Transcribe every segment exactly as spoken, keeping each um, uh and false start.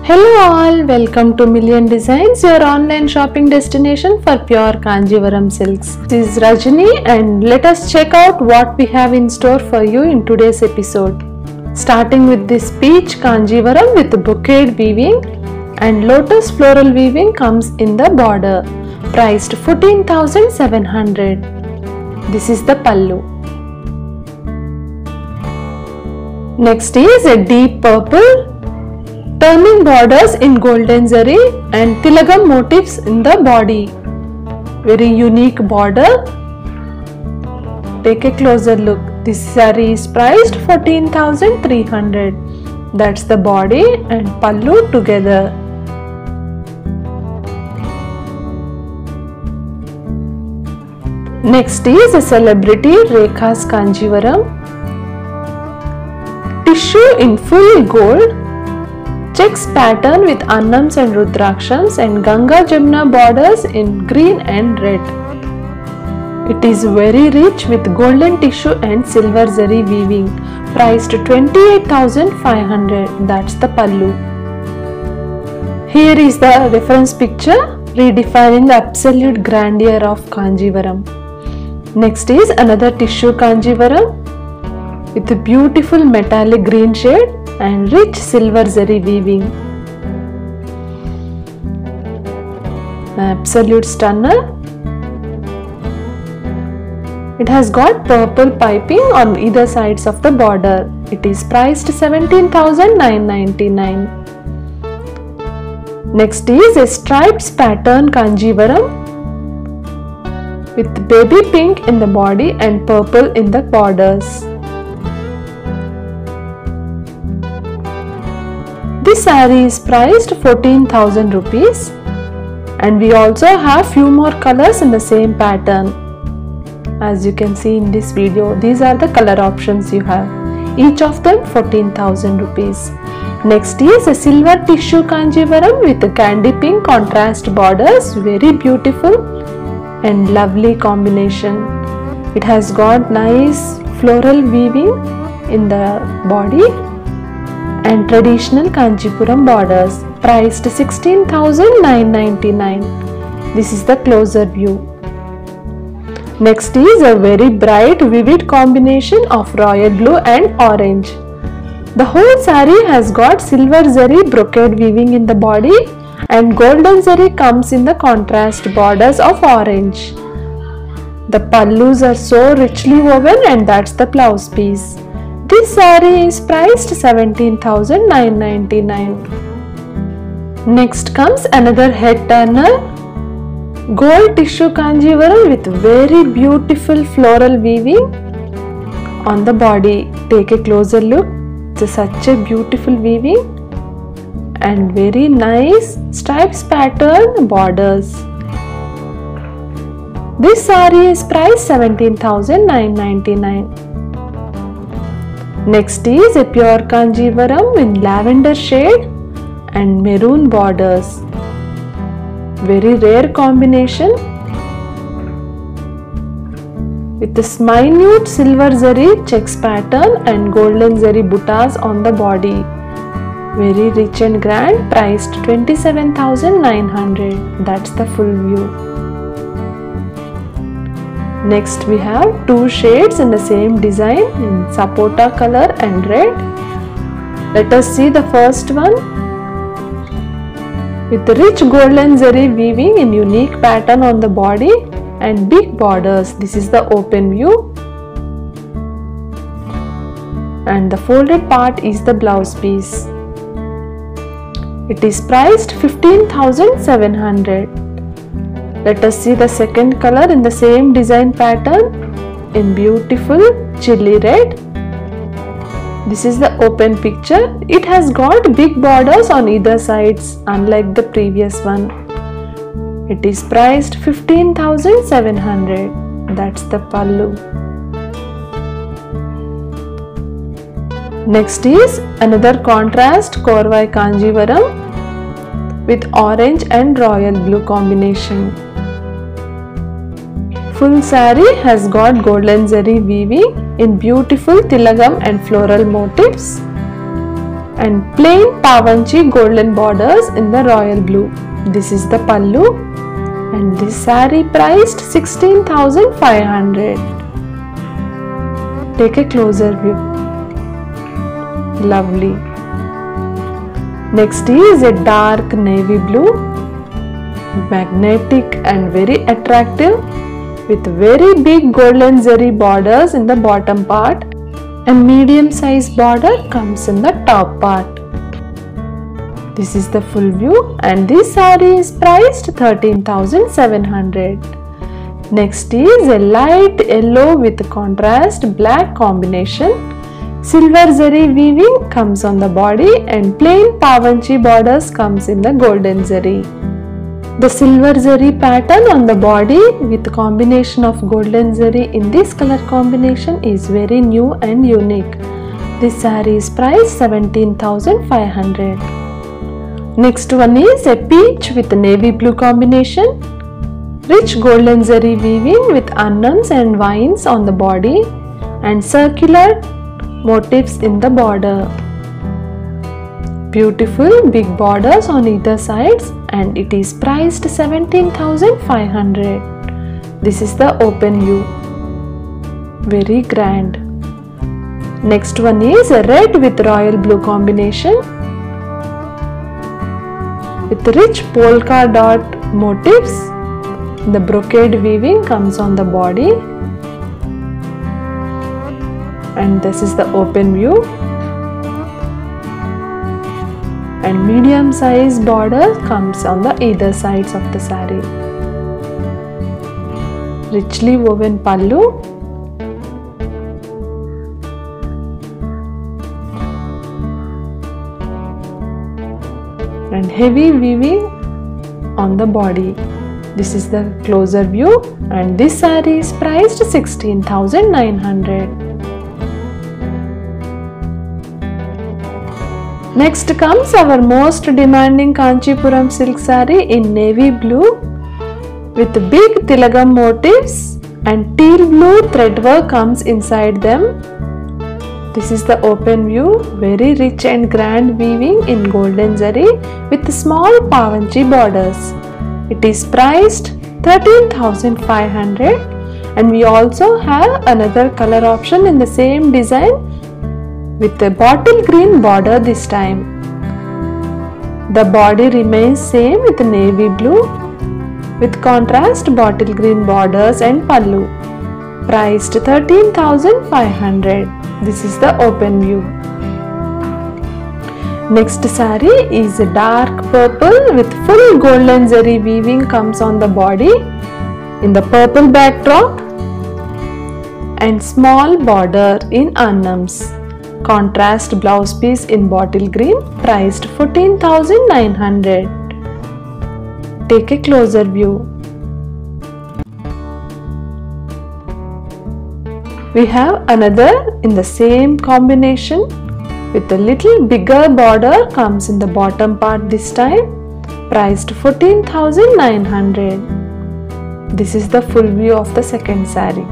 Hello all, welcome to Million Designs, your online shopping destination for pure Kanjivaram silks. This is Rajani and let us check out what we have in store for you in today's episode. Starting with this peach Kanjivaram with brocade weaving and lotus floral weaving comes in the border, priced fourteen thousand seven hundred. This is the pallu. Next is a deep purple turning borders in golden zari and tilagam motifs in the body. Very unique border. Take a closer look. This saree is priced fourteen thousand three hundred. That's the body and pallu together. Next is a celebrity Rekha's Kanjivaram. Tissue in full gold. Checks pattern with Annams and Rudrakshams and Ganga Jamuna borders in green and red. It is very rich with golden tissue and silver zari weaving, priced twenty-eight thousand five hundred. That's the pallu. Here is the reference picture redefining the absolute grandeur of Kanjivaram. Next is another tissue Kanjivaram with a beautiful metallic green shade and rich silver zari weaving. Absolute stunner. It has got purple piping on either sides of the border. It is priced seventeen thousand nine hundred ninety-nine. Next is a stripes pattern Kanjivaram with baby pink in the body and purple in the borders. This saree is priced fourteen thousand rupees and we also have few more colors in the same pattern. As you can see in this video, these are the color options you have. Each of them fourteen thousand rupees. Next is a silver tissue Kanjivaram with a candy pink contrast borders. Very beautiful and lovely combination. It has got nice floral weaving in the body and traditional Kanchipuram borders, priced sixteen thousand nine hundred ninety-nine. This is the closer view. Next is a very bright vivid combination of royal blue and orange. The whole saree has got silver zari brocade weaving in the body and golden zari comes in the contrast borders of orange. The pallus are so richly woven and that's the blouse piece. This saree is priced seventeen thousand nine hundred ninety-nine. Next comes another head turner. Gold tissue Kanjivaram with very beautiful floral weaving on the body. Take a closer look. It's such a beautiful weaving and very nice stripes pattern borders. This saree is priced seventeen thousand nine hundred ninety-nine. Next is a pure Kanjivaram in lavender shade and maroon borders. Very rare combination with this minute silver zari checks pattern and golden zari buttas on the body. Very rich and grand, priced twenty-seven thousand nine hundred. That's the full view. Next we have two shades in the same design in sapota color and red. Let us see the first one with rich golden zari weaving in unique pattern on the body and big borders. This is the open view and the folded part is the blouse piece. It is priced fifteen thousand seven hundred. Let us see the second color in the same design pattern in beautiful chilli red. This is the open picture. It has got big borders on either sides unlike the previous one. It is priced fifteen thousand seven hundred. That's the pallu. Next is another contrast Korvai Kanjivaram with orange and royal blue combination. Full saree has got golden zari weaving in beautiful tilagam and floral motifs. and plain pavanchi golden borders in the royal blue. This is the pallu, and this saree priced sixteen thousand five hundred. Take a closer view. Lovely. Next is a dark navy blue, magnetic and very attractive, with very big golden zari borders in the bottom part, and medium size border comes in the top part. This is the full view, and this saree is priced thirteen thousand seven hundred. Next is a light yellow with contrast black combination. Silver zari weaving comes on the body and plain pavanchi borders comes in the golden zari. The silver zari pattern on the body with combination of golden zari in this color combination is very new and unique. This saree is priced seventeen thousand five hundred. Next one is a peach with navy blue combination. Rich golden zari weaving with annams and vines on the body and circular motifs in the border. Beautiful big borders on either sides, and it is priced seventeen thousand five hundred. This is the open view. Very grand. Next one is a red with royal blue combination with rich polka dot motifs. The brocade weaving comes on the body, and this is the open view, and medium size border comes on the either sides of the saree. Richly woven pallu, and heavy weaving on the body. This is the closer view, and this saree is priced sixteen thousand nine hundred. Next comes our most demanding Kanchipuram silk saree in navy blue with big tilagam motifs, and teal blue thread work comes inside them. This is the open view, very rich and grand weaving in golden zari with small pavanchi borders. It is priced thirteen thousand five hundred, and we also have another color option in the same design with a bottle green border this time. The body remains same with navy blue with contrast bottle green borders and pallu. Priced thirteen thousand five hundred. This is the open view. Next saree is a dark purple with full golden zari weaving comes on the body in the purple backdrop and small border in annams. Contrast blouse piece in bottle green, priced fourteen thousand nine hundred. Take a closer view. We have another in the same combination with a little bigger border comes in the bottom part this time, priced fourteen thousand nine hundred. This is the full view of the second saree.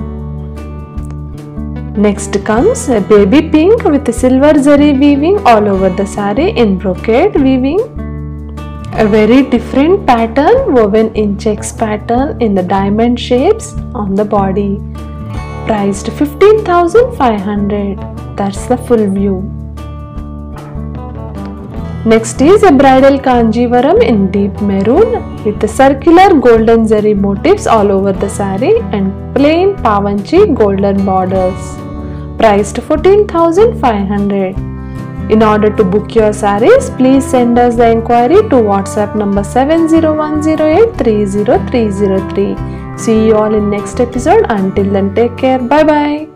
Next comes a baby pink with a silver zari weaving all over the saree in brocade weaving. A very different pattern woven in checks pattern in the diamond shapes on the body. Priced fifteen thousand five hundred. That's the full view. Next is a bridal Kanjivaram in deep maroon with the circular golden zari motifs all over the saree and plain pavanchi golden borders. Priced fourteen thousand five hundred. In order to book your sarees, please send us the inquiry to WhatsApp number seven zero one zero eight three zero three zero three. See you all in next episode. Until then, take care. Bye bye.